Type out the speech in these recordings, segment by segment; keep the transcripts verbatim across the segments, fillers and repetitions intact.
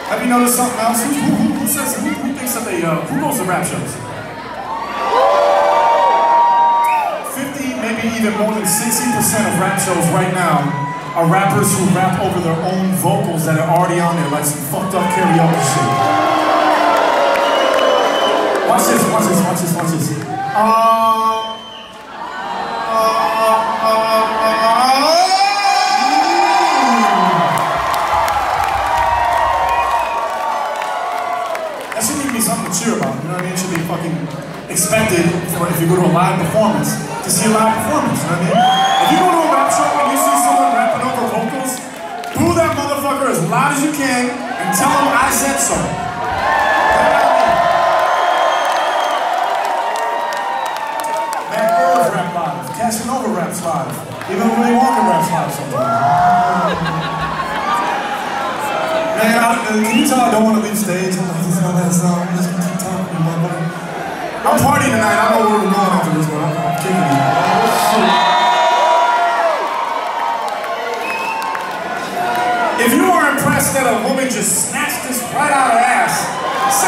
Have you noticed something else? Who, who, who says, who, who thinks that they, uh, who goes to rap shows? fifty, maybe even more than sixty percent of rap shows right now are rappers who rap over their own vocals that are already on there, like some fucked up karaoke shit. Watch this, watch this, watch this, watch this. Uh, That should give me something to cheer about, you know what I mean? It should be fucking expected for if you go to a live performance to see a live performance, you know what I mean? If you go to a rap show and you see someone rapping over vocals, boo that motherfucker as loud as you can and tell him I said so. Mac Irv rap live, Casanova raps live, even Willy Wonka raps live sometimes. Man, I, can you tell I don't want to leave stage? I'm like, this is not that song. I'm just gonna keep talking, motherfucker. I'm partying tonight. I know where we're going after this, but I'm, I'm kicking it. If you are impressed that a woman just snatched this right out of her ass, say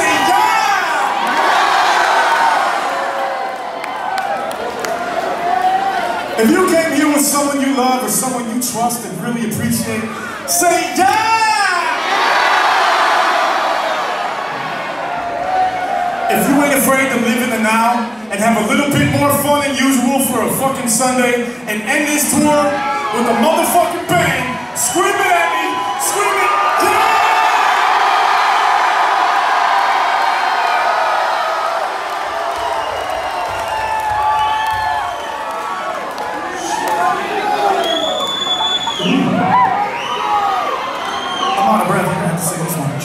yeah! If you came here with someone you love or someone you trust and really appreciate, say yeah! If you ain't afraid to live in the now and have a little bit more fun than usual for a fucking Sunday and end this tour with a motherfucking bang, scream it at me, scream it, yeah! I'm out of breath, I have to say this one.